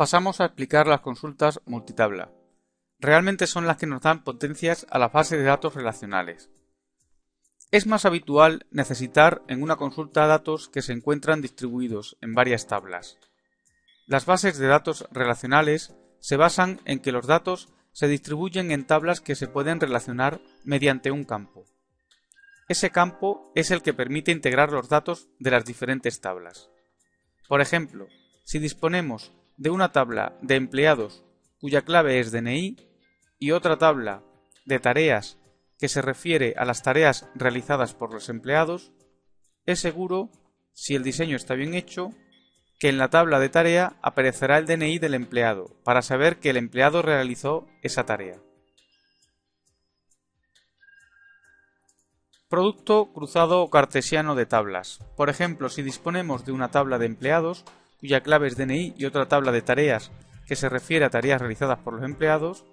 Pasamos a explicar las consultas multitabla. Realmente son las que nos dan potencias a las bases de datos relacionales. Es más habitual necesitar en una consulta datos que se encuentran distribuidos en varias tablas. Las bases de datos relacionales se basan en que los datos se distribuyen en tablas que se pueden relacionar mediante un campo. Ese campo es el que permite integrar los datos de las diferentes tablas. Por ejemplo, si disponemos de una tabla de empleados cuya clave es DNI y otra tabla de tareas que se refiere a las tareas realizadas por los empleados, es seguro, si el diseño está bien hecho, que en la tabla de tarea aparecerá el DNI del empleado para saber que el empleado realizó esa tarea. Producto cruzado o cartesiano de tablas. Por ejemplo, si disponemos de una tabla de empleados cuya clave es DNI y otra tabla de tareas que se refiere a tareas realizadas por los empleados,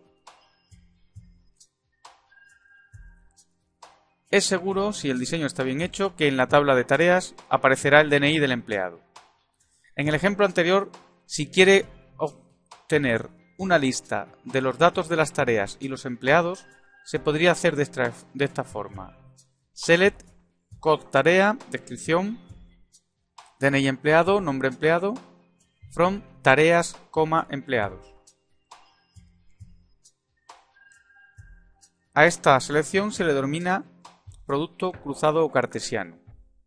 es seguro, si el diseño está bien hecho, que en la tabla de tareas aparecerá el DNI del empleado. En el ejemplo anterior, si quiere obtener una lista de los datos de las tareas y los empleados, se podría hacer de esta forma. Select, code tarea, descripción, DNI empleado, nombre empleado, from tareas, empleados. A esta selección se le denomina producto cruzado o cartesiano.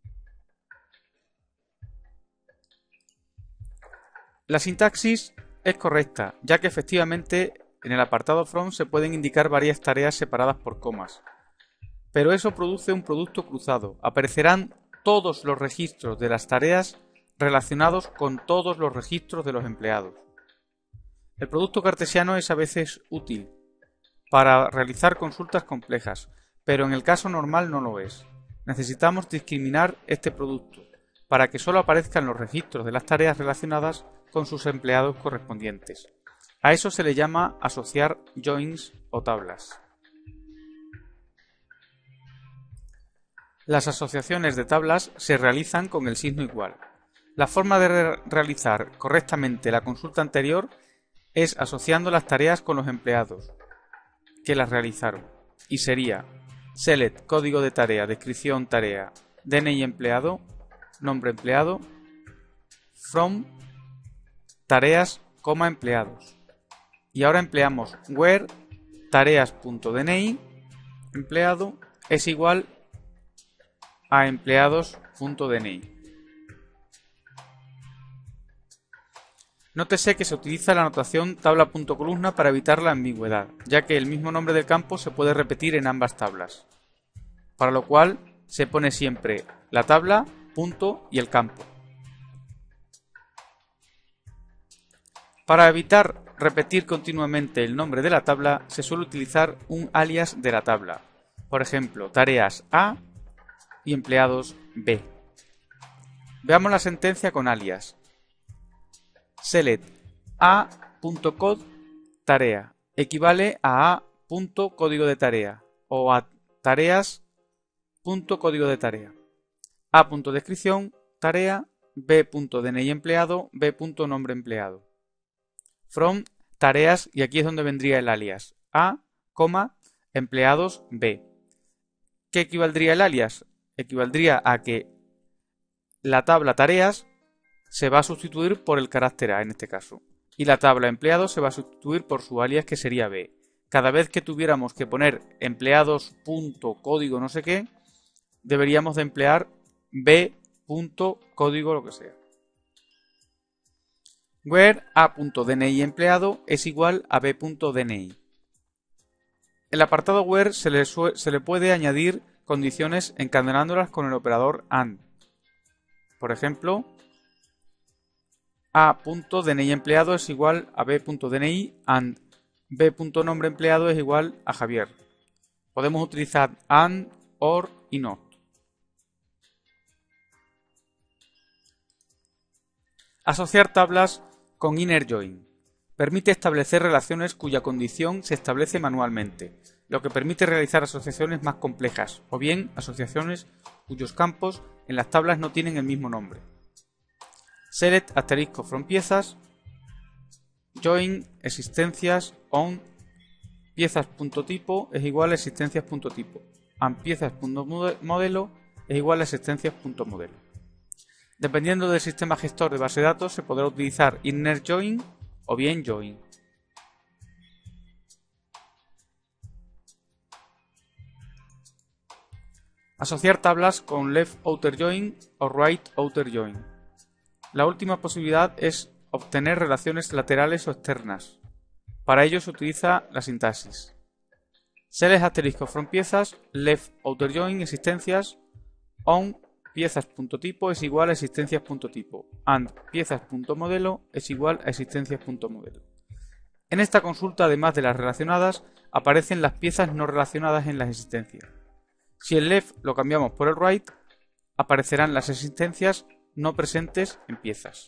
La sintaxis es correcta, ya que efectivamente en el apartado from se pueden indicar varias tareas separadas por comas. Pero eso produce un producto cruzado. Aparecerán todos los registros de las tareas relacionados con todos los registros de los empleados. El producto cartesiano es a veces útil para realizar consultas complejas, pero en el caso normal no lo es. Necesitamos discriminar este producto para que solo aparezcan los registros de las tareas relacionadas con sus empleados correspondientes. A eso se le llama asociar joins o tablas. Las asociaciones de tablas se realizan con el signo igual. La forma de realizar correctamente la consulta anterior es asociando las tareas con los empleados que las realizaron, y sería select código de tarea, descripción tarea, DNI empleado, nombre empleado, from tareas, empleados. Y ahora empleamos where tareas.dni empleado es igual a empleados.dni. Nótese que se utiliza la notación tabla.columna para evitar la ambigüedad, ya que el mismo nombre del campo se puede repetir en ambas tablas, para lo cual se pone siempre la tabla, punto y el campo. Para evitar repetir continuamente el nombre de la tabla, se suele utilizar un alias de la tabla, por ejemplo, tareas A y empleados B. Veamos la sentencia con alias. Select a.code tarea equivale a a.código de tarea o a tareas.código de tarea. A.descripción tarea b.dni empleado b.nombre empleado. From tareas, y aquí es donde vendría el alias, a, empleados b. ¿Qué equivaldría el alias? Equivaldría a que la tabla tareas se va a sustituir por el carácter A en este caso, y la tabla empleados se va a sustituir por su alias, que sería B. Cada vez que tuviéramos que poner empleados.código no sé qué, deberíamos de emplear B.código lo que sea. Where a.dni empleado es igual a b.dni. El apartado where se le puede añadir condiciones encadenándolas con el operador AND. Por ejemplo, a.dni empleado es igual a b.dni and b.nombre empleado es igual a Javier. Podemos utilizar and, or y not. Asociar tablas con inner join. Permite establecer relaciones cuya condición se establece manualmente, lo que permite realizar asociaciones más complejas, o bien asociaciones cuyos campos en las tablas no tienen el mismo nombre. Select * from piezas join existencias on piezas.tipo es igual a existencias.tipo and piezas.modelo es igual a existencias.modelo. Dependiendo del sistema gestor de base de datos se podrá utilizar inner join o bien join. Asociar tablas con left outer join o right outer join. La última posibilidad es obtener relaciones laterales o externas. Para ello se utiliza la sintaxis. Select asterisco from piezas, left outer join existencias, on piezas.tipo es igual a existencias.tipo, and piezas.modelo es igual a existencias.modelo. En esta consulta, además de las relacionadas, aparecen las piezas no relacionadas en las existencias. Si el left lo cambiamos por el right, aparecerán las existencias no presentes en piezas.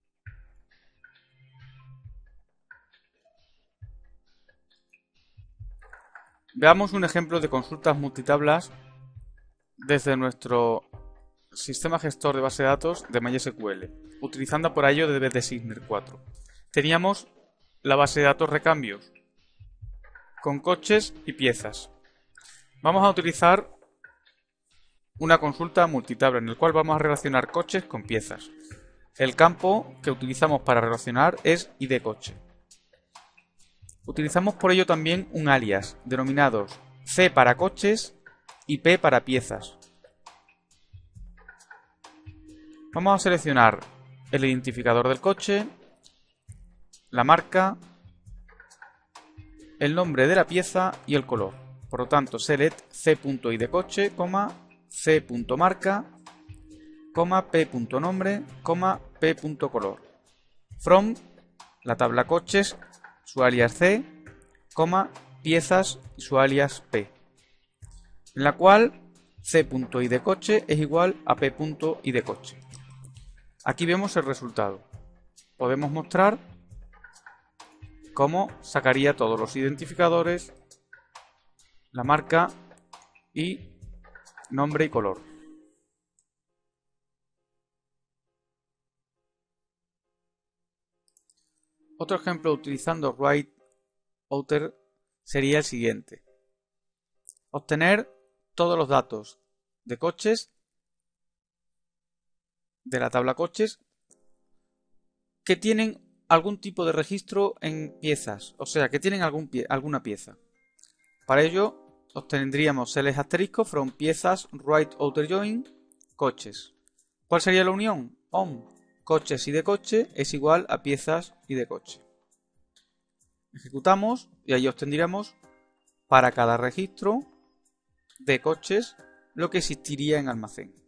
Veamos un ejemplo de consultas multitablas desde nuestro sistema gestor de base de datos de MySQL, utilizando para ello DB Designer 4. Teníamos la base de datos recambios con coches y piezas. Vamos a utilizar una consulta multitabla en el cual vamos a relacionar coches con piezas. El campo que utilizamos para relacionar es id coche. Utilizamos por ello también un alias denominados C para coches y P para piezas. Vamos a seleccionar el identificador del coche, la marca, el nombre de la pieza y el color. Por lo tanto, select c.idcoche, c.marca, p.nombre, p.color. From la tabla coches, su alias c, piezas y su alias p, en la cual c.idcoche es igual a p.idcoche. Aquí vemos el resultado. Podemos mostrar cómo sacaría todos los identificadores, la marca y nombre y color. Otro ejemplo utilizando right outer sería el siguiente. Obtener todos los datos de coches de la tabla coches que tienen algún tipo de registro en piezas, o sea, que tienen alguna pieza. Para ello obtendríamos select asterisco from piezas right outer join coches. ¿Cuál sería la unión? On coches y de coche es igual a piezas y de coche. Ejecutamos y ahí obtendríamos para cada registro de coches lo que existiría en almacén.